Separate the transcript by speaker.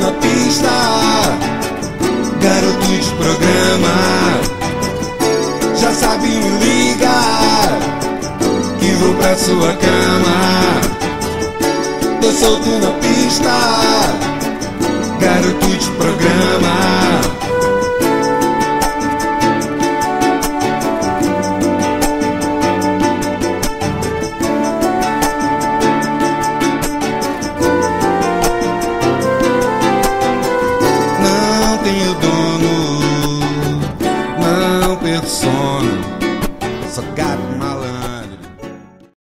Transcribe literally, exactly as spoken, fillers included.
Speaker 1: na pista, garoto de programa. Já sabe, me liga, que vou pra sua cama. Tô solto na pista, garoto de programa.